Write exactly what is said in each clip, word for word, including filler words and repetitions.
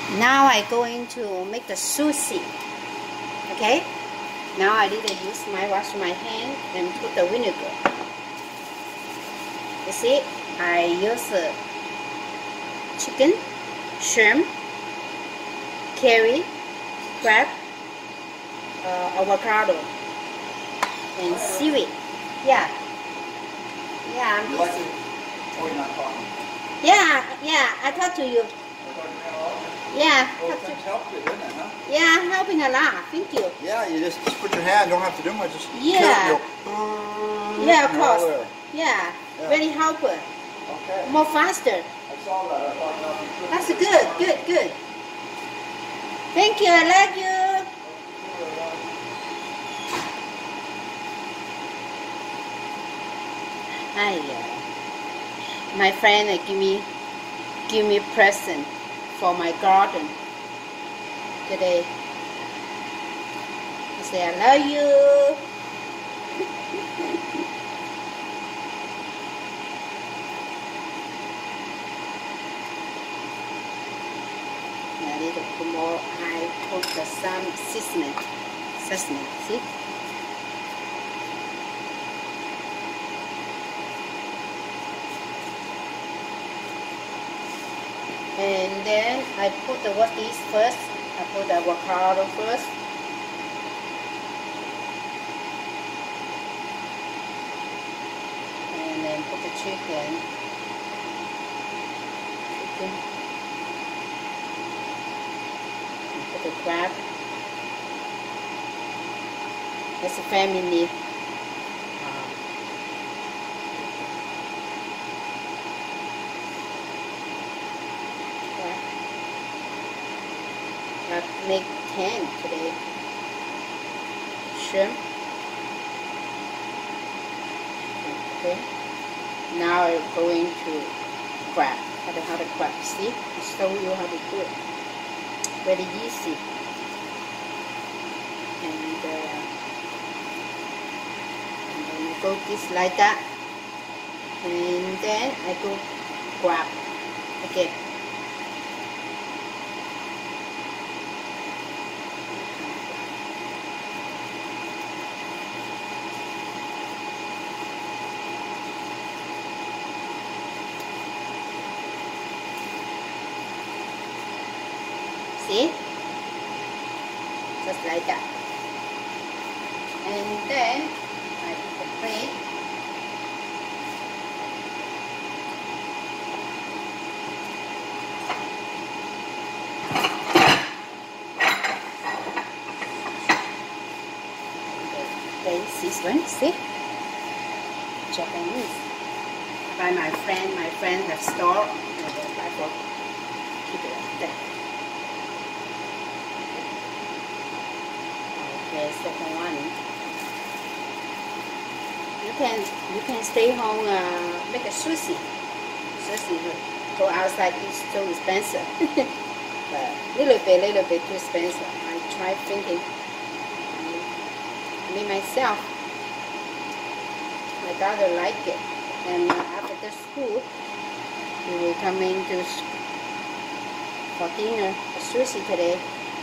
Now I'm going to make the sushi. Okay? Now I need to use my wash my hand and put the vinegar. You see, I use uh, chicken, shrimp, carrot, crab, uh, avocado, and seaweed. Yeah. Yeah, I'm You like it? Oh, you're not talking. Yeah, yeah, I talk to you. Yeah. Oh, things helped you, didn't it, huh? Yeah, helping a lot. Thank you. Yeah, you just, just put your hand, don't have to do much, just Yeah. kill Yeah, of and all course. there. Yeah. Yeah. Very helpful. Okay. More faster. I saw that. I thought that would be good. That's good, good, good. Thank you. I love you. Hi. Uh, my friend uh, give me give me present for my garden today. I say I love you. I need to put more. I put the some seasoning, seasoning. See? And then I put the what is first. I put the avocado first. And then put the chicken. Chicken. And put the crab. That's a family. I make ten today. Shrimp. Okay. Now I'm going to crab. How to how to crab. See? I show you how to do it. Very easy. And, uh, and then I go this like that. And then I go crab. Okay. See? Just like that. And then I put the plate. Okay, this one, see? Japanese. By my friend, my friend have store. I will keep it like that. Okay, second one. You can you can stay home uh, make a sushi. Sushi go outside is so expensive. But little bit, little bit too expensive. I try thinking. I mean myself. My daughter like it, and after the school, we will come into for dinner for sushi today.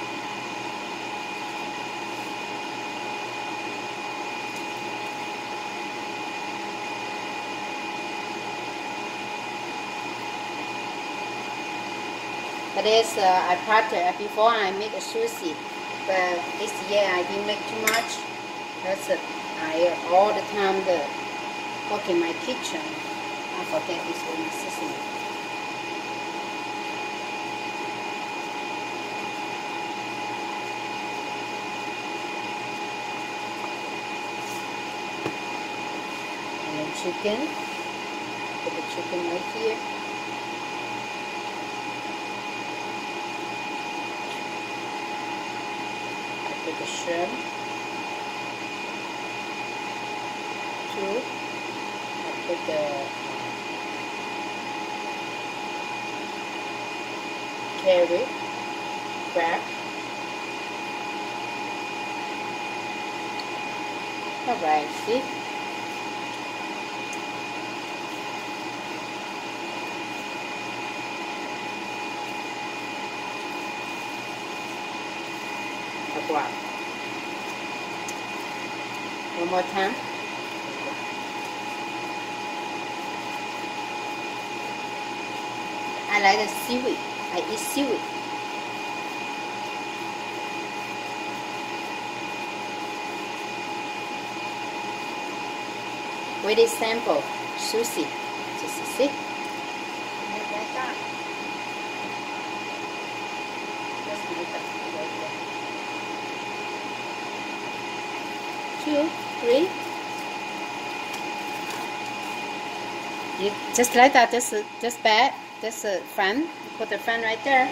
But this, uh, I practiced before I make a sushi, but this year I didn't make too much. That's it. I uh, all the time the cook in my kitchen. I forget this one seasoning. And then chicken. Put the chicken right here. Put the shrimp, two, I put the carrot, crab, alright, see? broth. One more time. I like the seaweed. I eat seaweed. Very simple sushi. Just see. Like that. Just like that. Two, three. You just like that. Just, just back. Just a fan. Put the fan right there.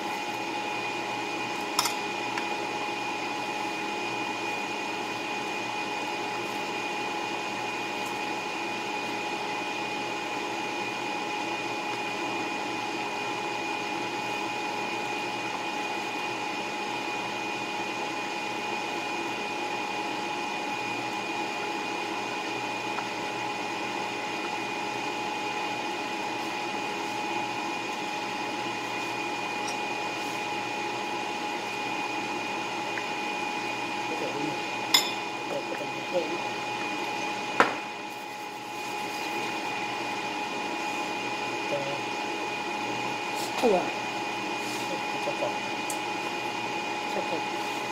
Oh, wow. Okay.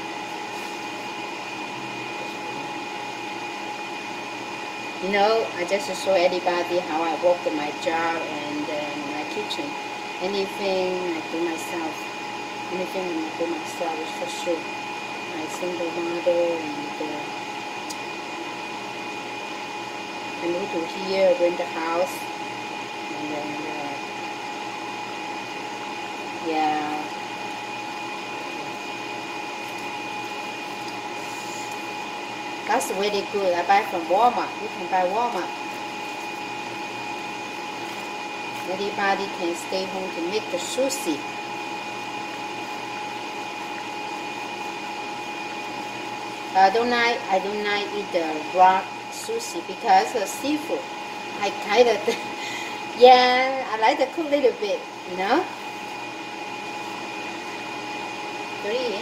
You know, I just show everybody how I work in my job and uh, my kitchen. Anything I do myself. Anything I do myself is for sure. My single mother and uh, I moved to here, rent a house, and then uh, yeah. That's really good. I buy from Walmart. You can buy Walmart. Everybody can stay home to make the sushi. I don't like I don't like eat the raw sushi because of seafood. I kind of yeah. I like to cook a little bit, you know. Three.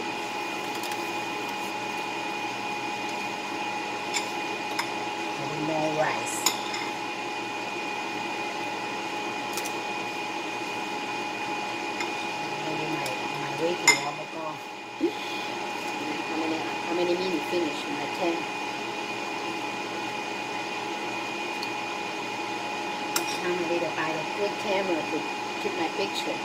More rice. Maybe my my weight is almost gone. How many how many minutes finish? My ten. Next time I need to buy a good camera to keep my picture.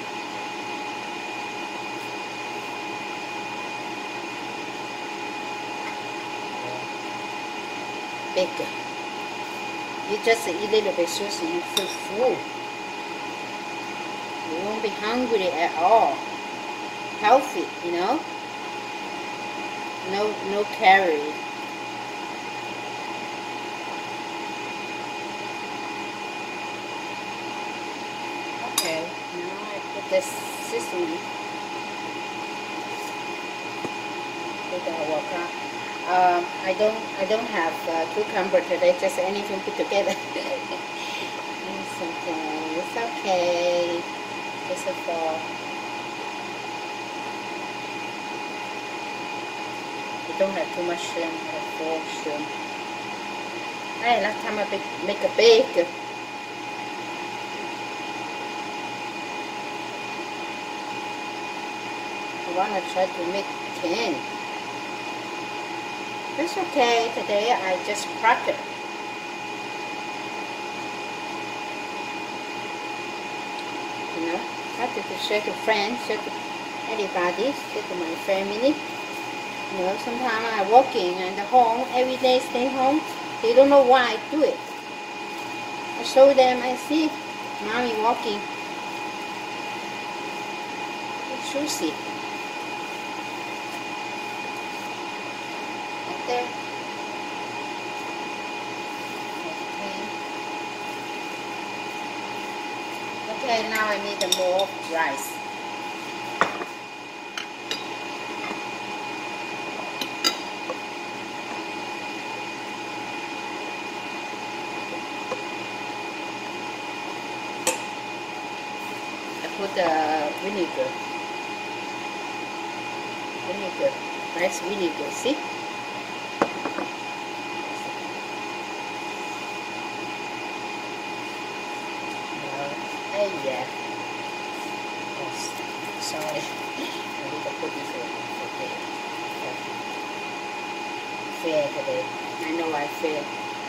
Big. You just eat a little bit sushi, you feel full. You won't be hungry at all. Healthy, you know? No no calorie. Okay, now I put the sesame. Put the avocado. Um, I don't I don't have uh, cucumber today, just anything put together. It's okay, it's okay. It's a fall. You don't have too much shrimp, I have four shrimp. Hey, last time I make, make a bake. I wanna try to make ten. It's okay, today I just cracked it. You know, cracked it to share to friends, share to anybody, share to my family. You know, sometimes I'm working and the home, every day stay home. They don't know why I do it. I show them, I see, mommy walking. It's sushi. There. Okay. Okay, now I need more rice. I put the vinegar. Vinegar. That's really good. See? Oh yeah. Oh, sorry. I need to put this in. Okay. Fair today. I know I fail.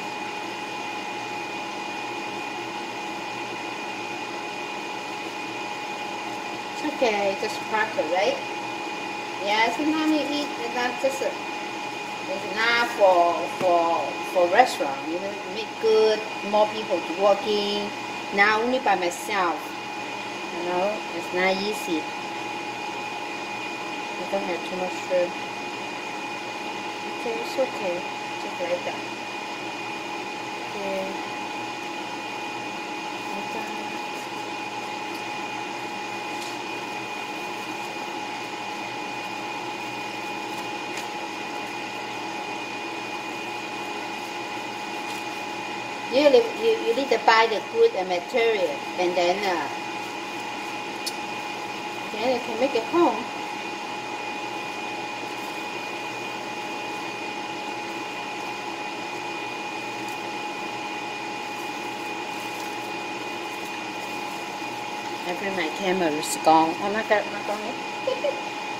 It's okay, just cracker, right? Yeah, sometimes you eat it's not just a, it's not for for for restaurant. You know, make good, more people to walk in. Now only by myself. You know, it's not easy. I don't have too much shrimp. Okay, it's okay. Just like that. Okay. Like that. You, you, you need to buy the good material and then uh, then you can make it home. I think my camera is gone. Oh, not that, not gone yet.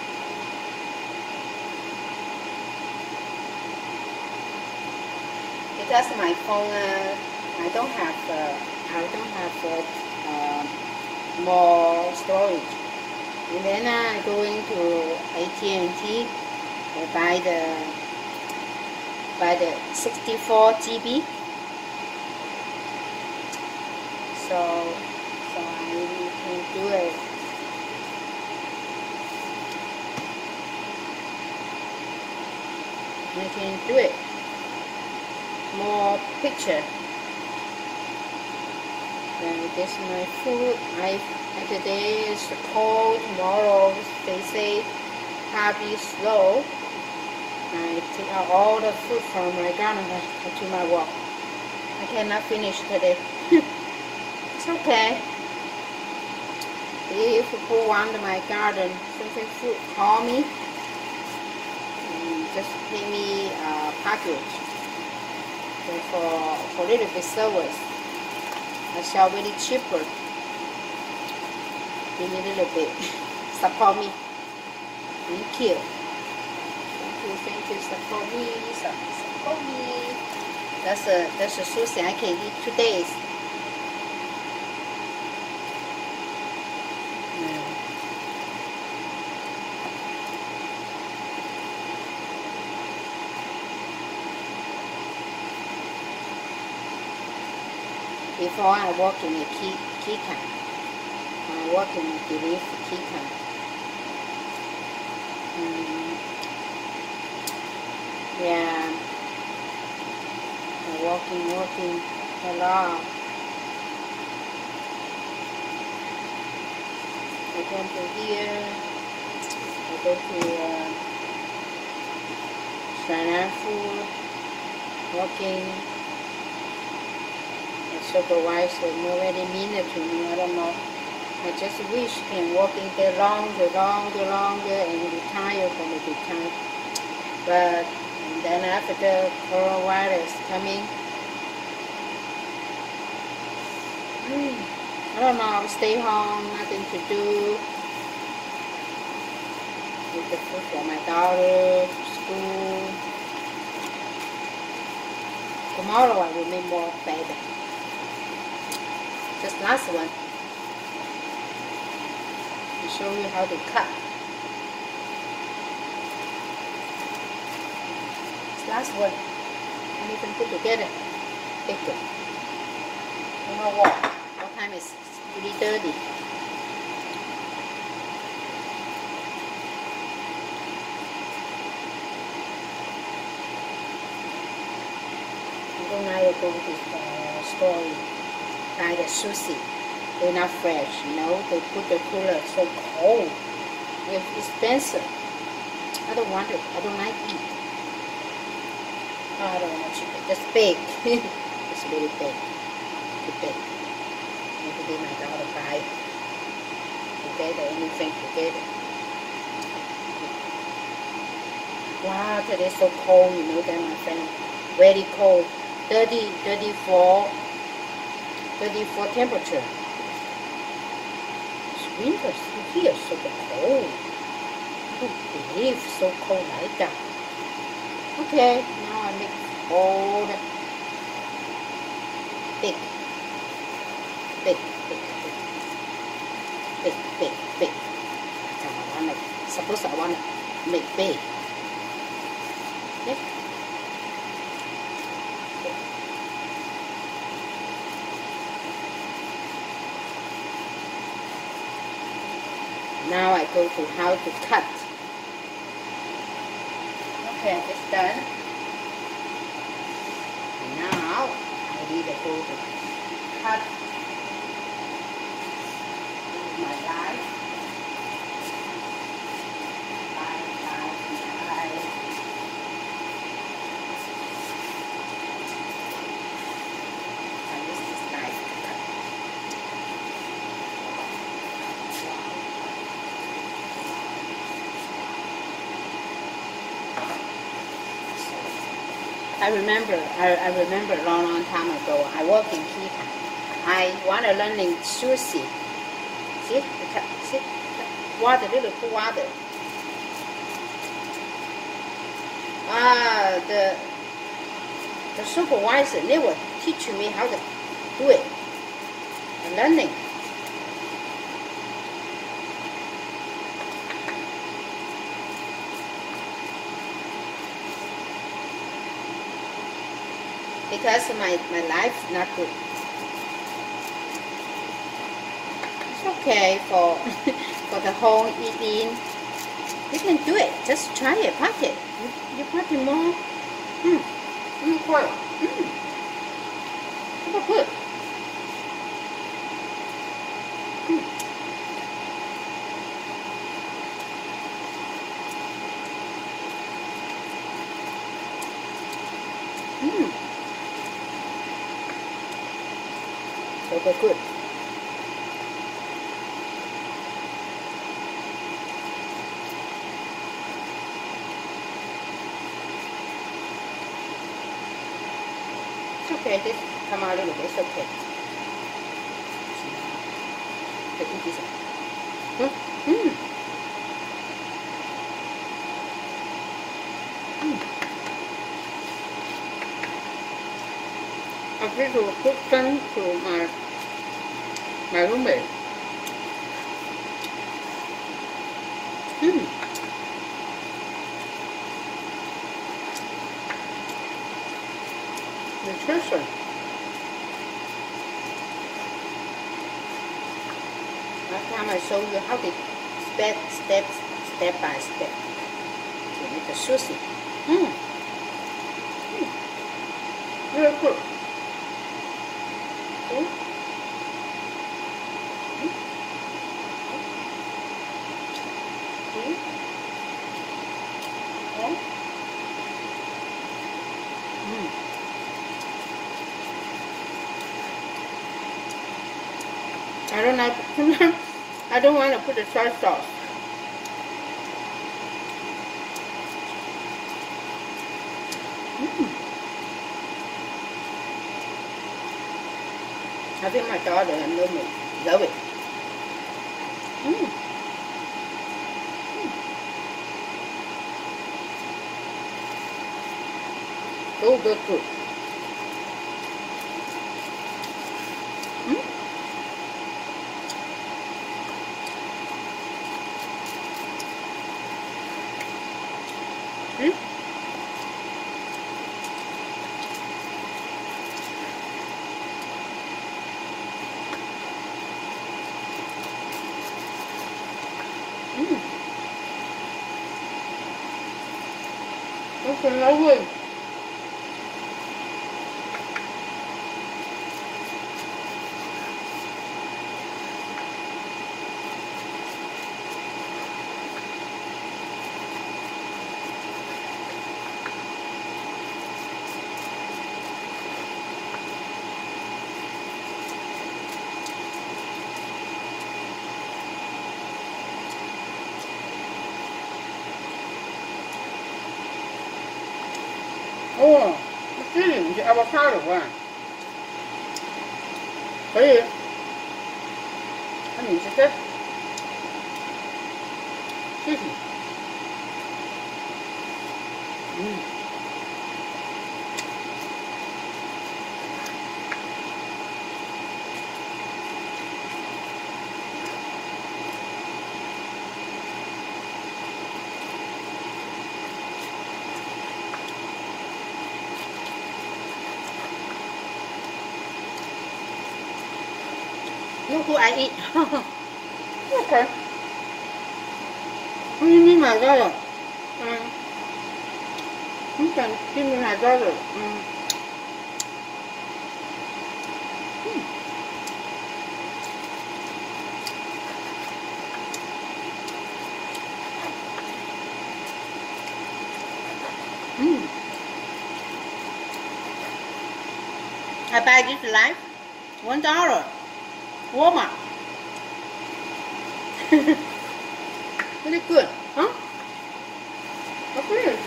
Because my phone, uh, I don't have, uh, I don't have uh, uh, more storage. And then uh, I go into A T and T and buy the buy the sixty-four G B. So, so I can do it. I can do it. More picture. Then this is my food. I today is cold. Tomorrow they say probably slow. I take out all the food from my garden to my work. I cannot finish today. It's okay. If people want my garden, something food, call me. And just pay me a package. So for for a little bit service, I shall really cheaper. Give me a little bit. Support me. Thank you. Thank you, thank you. Support me. Support me. That's a that's a sushi I can eat two days. Before I work in a key key time. I work in a relief key time. Mm, yeah. I'm working, working a lot. I come to here. I go to uh, China food, working. Supervisor, nobody mean it to me, I don't know. I just wish can working there longer, longer, longer and retire from the retire. But and then after the coronavirus coming, I don't know, stay home, nothing to do. Get the food for my daughter, school. Tomorrow I will make more better. Just last one. I'll show you how to cut. This last one. And you can put together. Bigger. You know what? What time is three thirty? I'm going to go to the store. Buy the sushi. They're not fresh, you know. They put the cooler so cold. It's expensive. I don't want it. I don't like it. Oh, I don't want chicken. Just big. It's really big. Too big. Maybe my daughter buy together, anything together. Wow, today's so cold, you know that, my friend. Very cold. thirty, thirty-four, thirty-four temperature. It's winter here, so cold. I don't believe so cold like that. Okay, now I make all the big, big, big, big, big, big, big. I want to, suppose I want to make big. Okay. Now I go to how to cut. Okay, it's done. And now I need to go to cut my knife. Knife, knife, knife. I use this knife to cut. I remember, I, I remember a long, long time ago, I worked in Kita. I want to learn in sushi. See, see, water, little cool water. Ah, the the supervisor never teach me how to do it. I'm learning. Because my, my life is not good. It's okay for for the home eating. You can do it. Just try it. Pack it. You, you pack it more. Mm. Mm, quite. Mm. Super good. Mm. Mm. Super good. It's okay, this come out a little bit, it's okay. The eat this one. Mm. Mm. I give a good thing to my my roommate. Mm. Nutrition. Last time I show you how to step, step, step by step to make the sushi. Mm. Mm. Very good. Okay. Mm. Okay. Okay. Mm. I don't like. I don't want to put the soy sauce. Mm. I think my daughter and roommate love it. Mm. Mm. So good, good. Mm. Mm. Mm. Okay, lovely. 哦，这里面是 avocado 啊，可以，它名字是谢谢，嗯。Look who I eat. Okay. 你你买到了，嗯，你想给你买到了，嗯，嗯，嗯。I buy this life one dollar. Walmart. Really good, huh? Okay.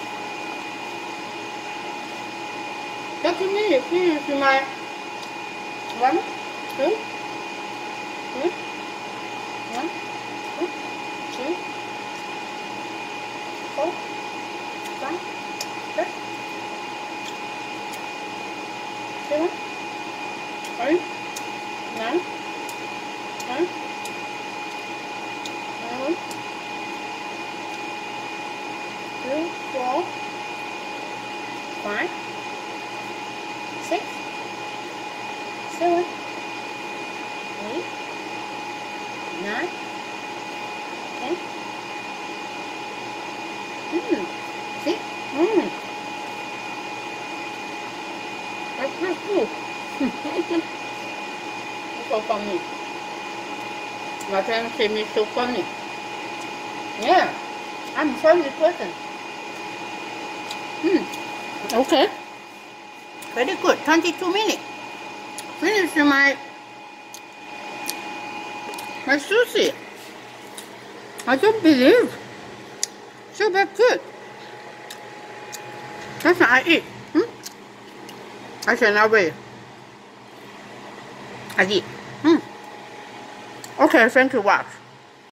thirty minutes, finish my one, two, three, one, two, three, four, five, six, seven, eight, nine. One, one, two, four, five, six, seven, eight, nine, ten. Mm. See? Mm. That's not cool. That's so funny. My friend say me so funny. Yeah, I'm a funny person. Hmm. Okay. Very good. twenty-two minutes. Finish my my sushi. I don't believe. So very good. That's what I eat. Hmm? I cannot wait. I eat. Hmm. Okay, thank you, watch.